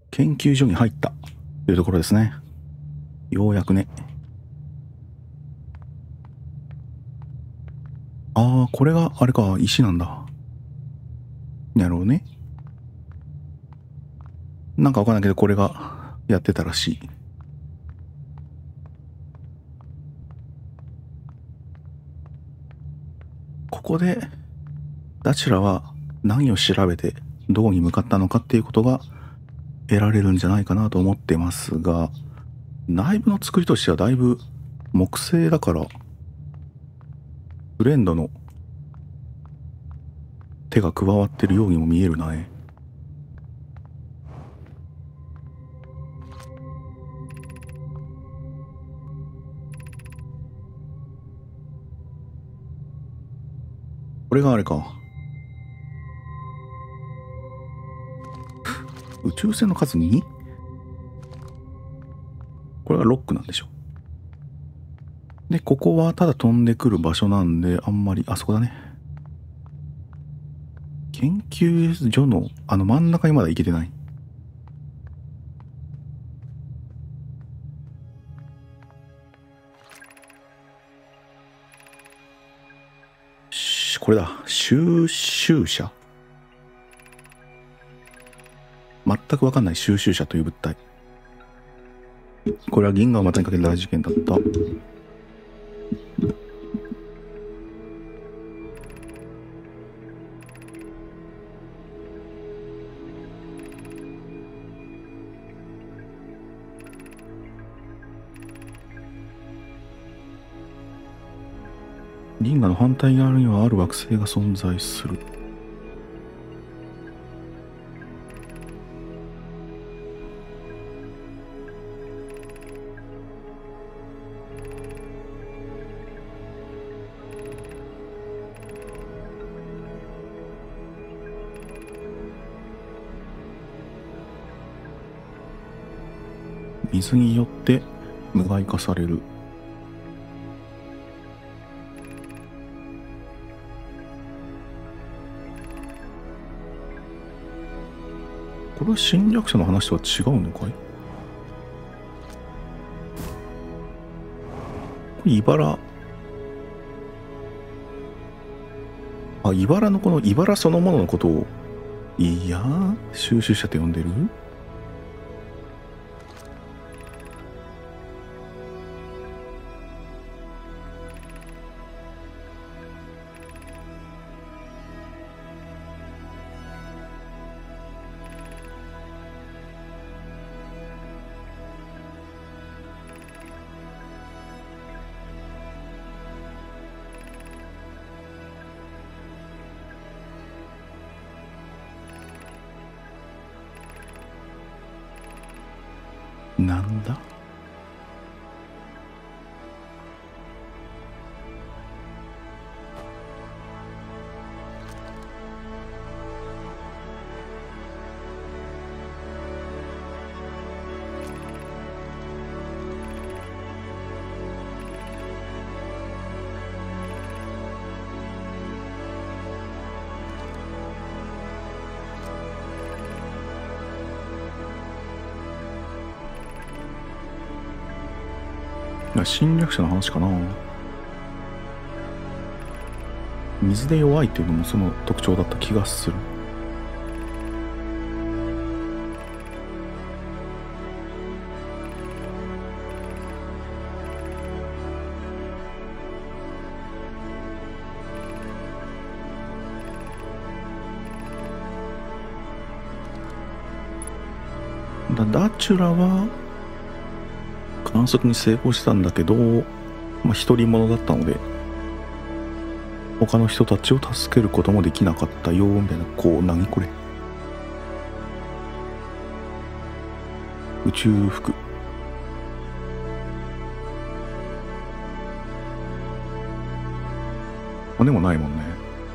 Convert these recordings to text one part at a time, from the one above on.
研究所に入ったというところですね。ようやくね。ああ、これがあれか、石なんだ。なるほどね。なんかわかんないけど、これがやってたらしい。ここでダチュラは何を調べてどこに向かったのかっていうことが得られるんじゃないかなと思ってますが、内部の作りとしてはだいぶ木製だからブレンドの手が加わってるようにも見えるなね。これがあれか。宇宙船の数 2？ これがロックなんでしょ。で、ここはただ飛んでくる場所なんで、あんまり、あそこだね。研究所のあの真ん中にまだ行けてない。これだ。収集車。全くわかんない収集車という物体。これは銀河を股にかける大事件だった。銀河の反対側にはある惑星が存在する。水によって無害化される。これは侵略者の話とは違うのかい？これ茨。あ、茨のこの茨そのもののことを、いやー、収集者と呼んでる？なんだ？侵略者の話かな。水で弱いっていうのもその特徴だった気がする。ダチュラは観測に成功したんだけど、一人者だったので他の人たちを助けることもできなかったよみたいな。何これ、宇宙服。骨もないもんね。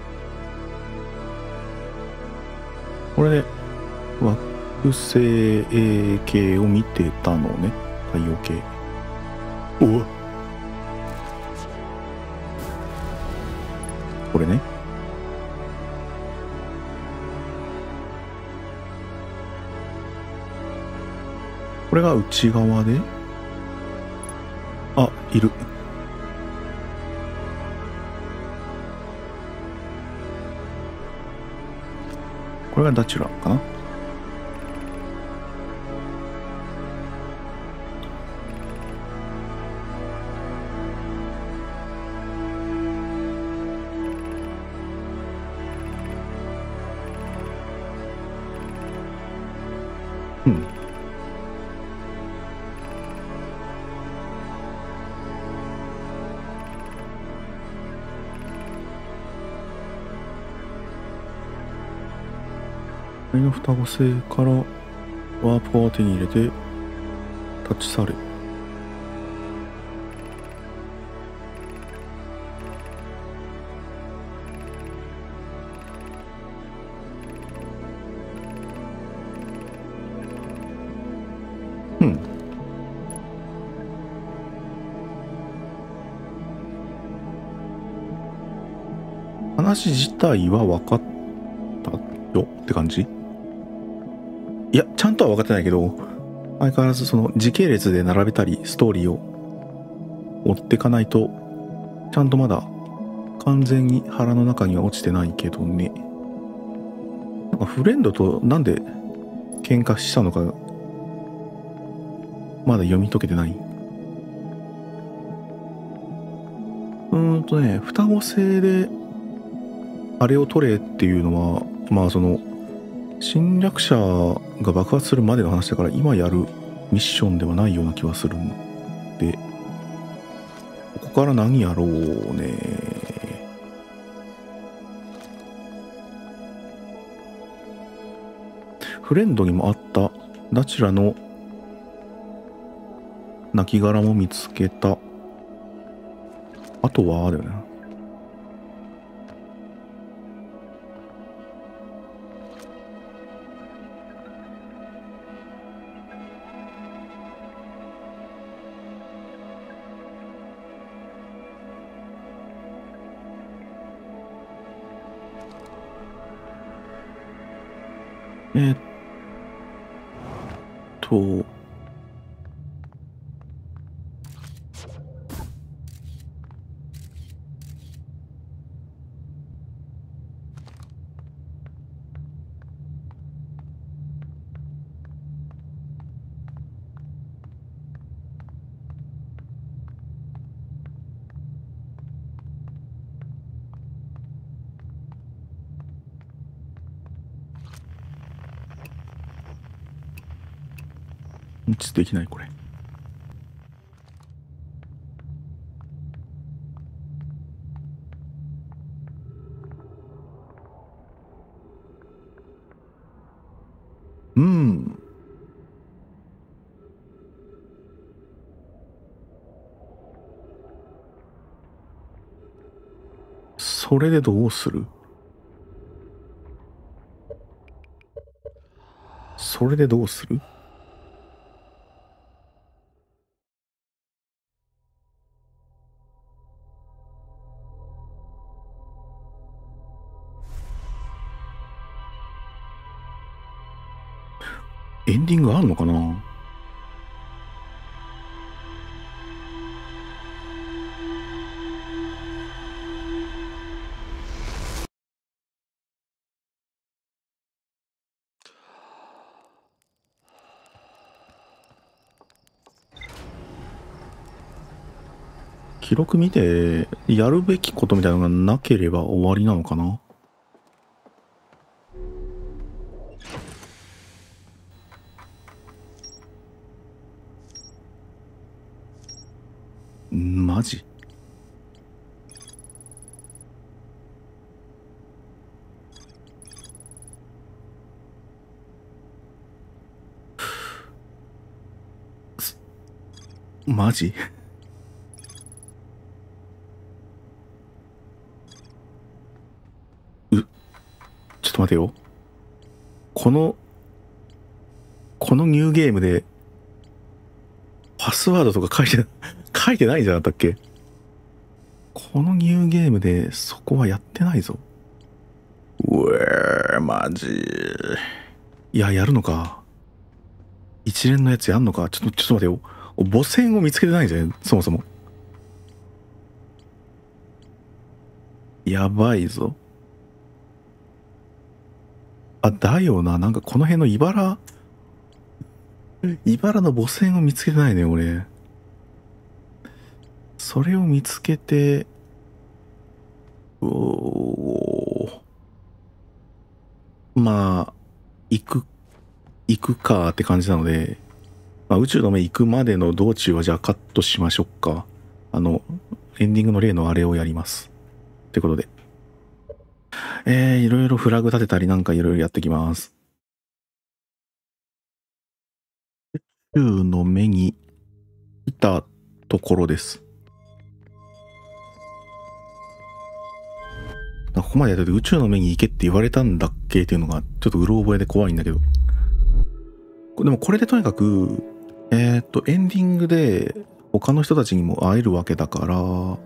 これで惑星系を見てたのね。太陽系。おっ、これね。 これが内側で、あ、いる。これがダチュラかな。うん。これの双子星からワープを手に入れてタッチされ。うん。話自体は分かったよって感じ。いや、ちゃんとは分かってないけど、相変わらずその時系列で並べたりストーリーを追っていかないと、ちゃんとまだ完全に腹の中には落ちてないけどね。なんかフレンドとなんで喧嘩したのかまだ読み解けてない。双子星であれを取れっていうのは、まあその侵略者が爆発するまでの話だから今やるミッションではないような気はするんで、ここから何やろうね。フレンドにもあったダチュラの亡骸も見つけた。あとはだよね。えーっとできないこれ。うん。それでどうする？それでどうする？エンディングあるのかな？記録見てやるべきことみたいなのがなければ終わりなのかな？マジ？マジ？ちょっと待てよ。このニューゲームでパスワードとか書いてないんじゃなかったっけ？このニューゲームでそこはやってないぞ。うえー、マジ。いや、やるのか。 一連のやつやんのか。ちょっと待てよ。母船を見つけてないじゃん、そもそも。やばいぞ。あ、だよな。なんかこの辺の茨の母船を見つけてないね、俺。それを見つけて、まあ、行くかって感じなので、まあ、宇宙の目行くまでの道中はじゃあカットしましょうか。エンディングの例のあれをやります。ってことで。いろいろフラグ立てたりなんかいろいろやってきます。宇宙の目にいたところです。ここまでやってて宇宙の目に行けって言われたんだっけっていうのがちょっとうろ覚えで怖いんだけど。でもこれでとにかく、エンディングで他の人たちにも会えるわけだから、ま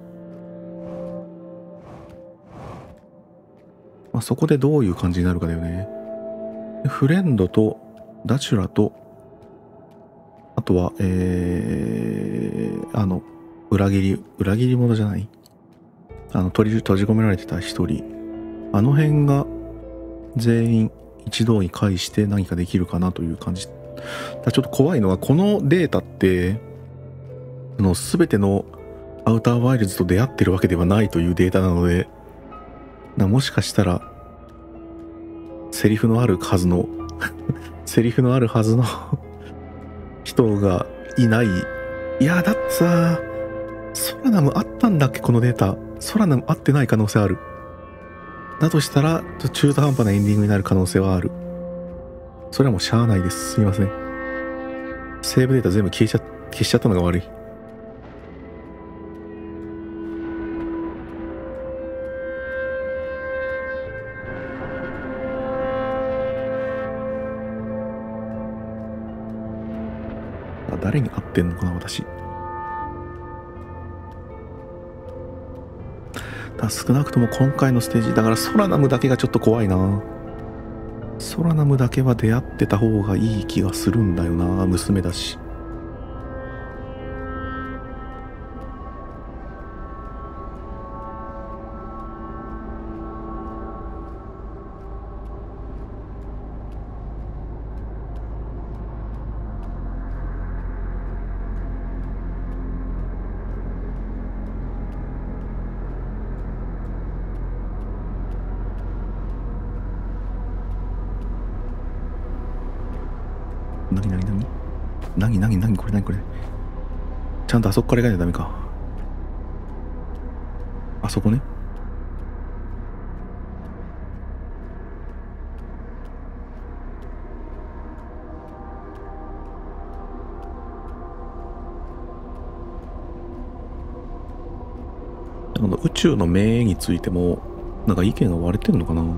あ、そこでどういう感じになるかだよね。フレンドとダチュラと、あとは、裏切り者じゃない、閉じ込められてた一人。あの辺が全員一堂に会して何かできるかなという感じ。ちょっと怖いのは、このデータって、全てのアウターワイルズと出会ってるわけではないというデータなので、もしかしたら、セリフのあるはずの人がいない。いや、だってさ、ソラナムあったんだっけ、このデータ。ソラナムあってない可能性ある。だとしたら、中途半端なエンディングになる可能性はある。それはもうしゃあないです。すみません。セーブデータ全部消しちゃったのが悪い。誰に会ってんのかな、私。少なくとも今回のステージ、だからソラナムだけがちょっと怖いな。ソラナムだけは出会ってた方がいい気がするんだよな、娘だし。何これ。ちゃんとあそこから行かないとダメか。あそこね。宇宙の目についても、なんか意見が割れてんのかな。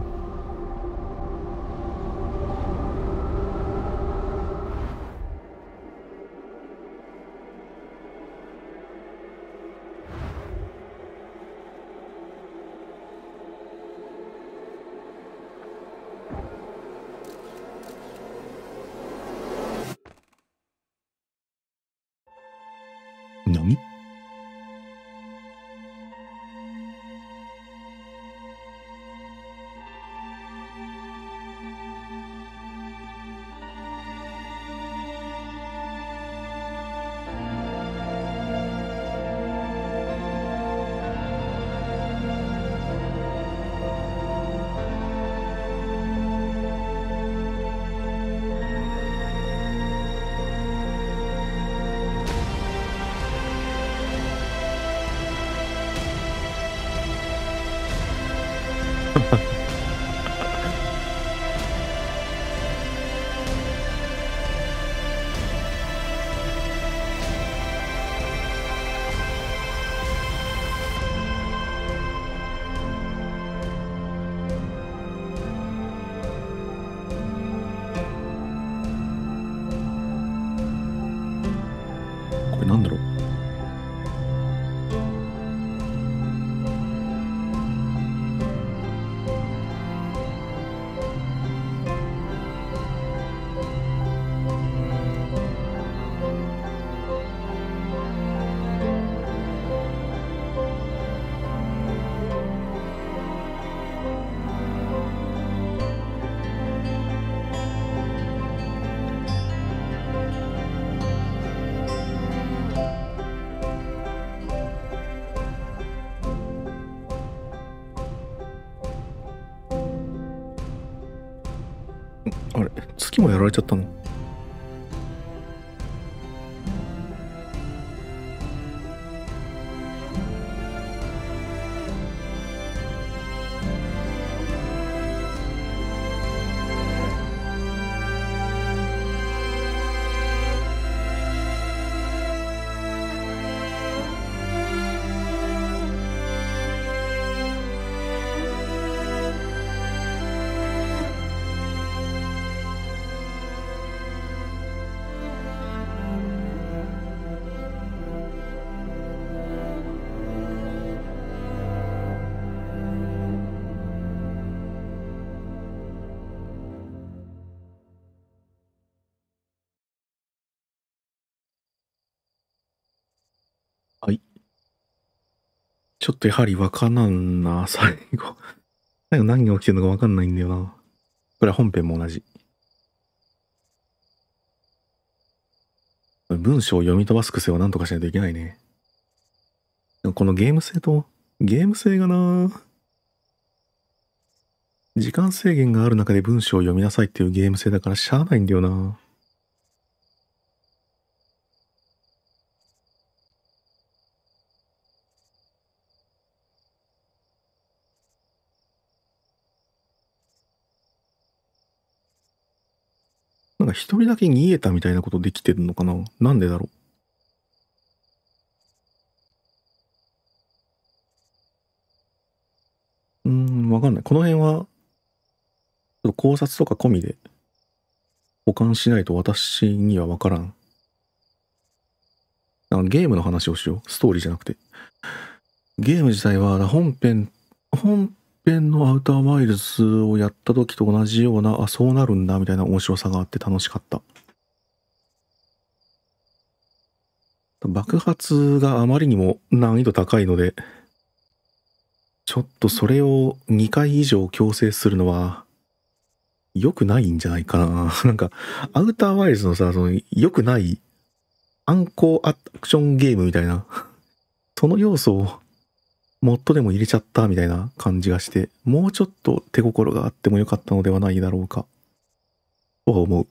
何？これなんだろう。 あれ、月もやられちゃったの？はい。ちょっとやはりわからんな、最後。最後何が起きてるのかわかんないんだよな。これは本編も同じ。文章を読み飛ばす癖をなんとかしないといけないね。でもこのゲーム性がな、時間制限がある中で文章を読みなさいっていうゲーム性だからしゃあないんだよな。なんか一人だけ逃げたみたいなことできてるのかな？なんでだろう。わかんない。この辺は、ちょっと考察とか込みで保管しないと私にはわからん。なんかゲームの話をしよう。ストーリーじゃなくて。ゲーム自体は本編のアウターワイルズをやった時と同じような、あ、そうなるんだみたいな面白さがあって楽しかった。爆発があまりにも難易度高いので、ちょっとそれを2回以上強制するのは良くないんじゃないかな。なんか、アウターワイルズのさ、その良くない暗号アクションゲームみたいな、その要素をモッドでも入れちゃったみたいな感じがして、もうちょっと手心があってもよかったのではないだろうか、とは思う。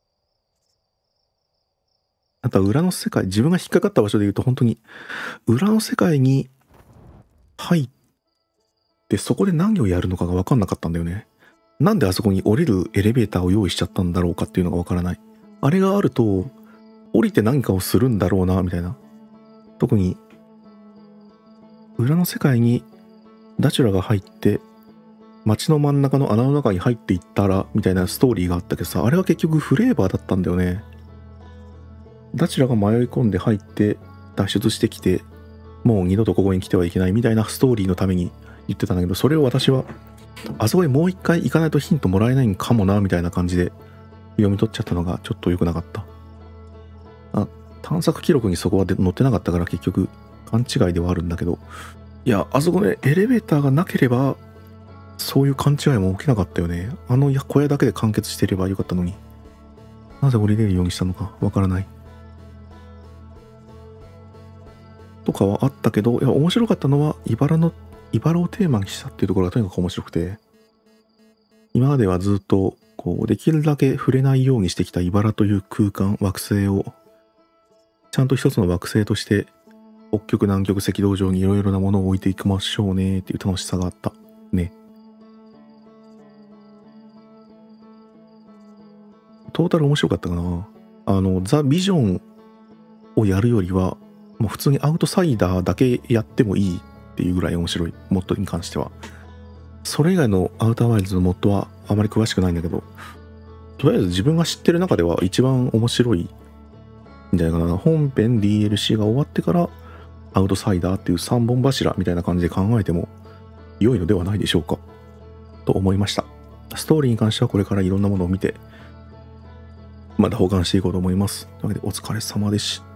あとは裏の世界、自分が引っかかった場所で言うと本当に、裏の世界に入ってそこで何をやるのかが分かんなかったんだよね。なんであそこに降りるエレベーターを用意しちゃったんだろうかっていうのが分からない。あれがあると、降りて何かをするんだろうな、みたいな。特に、裏の世界にダチュラが入って、街の真ん中の穴の中に入っていったら、みたいなストーリーがあったけどさ、あれは結局フレーバーだったんだよね。ダチュラが迷い込んで入って、脱出してきて、もう二度とここに来てはいけないみたいなストーリーのために言ってたんだけど、それを私は、あそこにもう一回行かないとヒントもらえないんかもな、みたいな感じで読み取っちゃったのがちょっと良くなかった。探索記録にそこは載ってなかったから結局勘違いではあるんだけど、いや、あそこでエレベーターがなければ、そういう勘違いも起きなかったよね。あの小屋だけで完結していればよかったのに。なぜ降りれるようにしたのかわからない。とかはあったけど、いや、面白かったのは、茨をテーマにしたっていうところがとにかく面白くて、今まではずっと、こう、できるだけ触れないようにしてきた茨という空間、惑星を、ちゃんと一つの惑星として、北極、南極、赤道上にいろいろなものを置いていきましょうねっていう楽しさがあった。ね。トータル面白かったかな。ザ・ビジョンをやるよりは、もう普通にアウトサイダーだけやってもいいっていうぐらい面白い、モッドに関しては。それ以外のアウターワイルズのモッドはあまり詳しくないんだけど、とりあえず自分が知ってる中では一番面白いんじゃないかな。本編 DLC が終わってからアウトサイダーっていう3本柱みたいな感じで考えても良いのではないでしょうかと思いました。ストーリーに関してはこれからいろんなものを見てまだ保管していこうと思います。というわけでお疲れ様でした。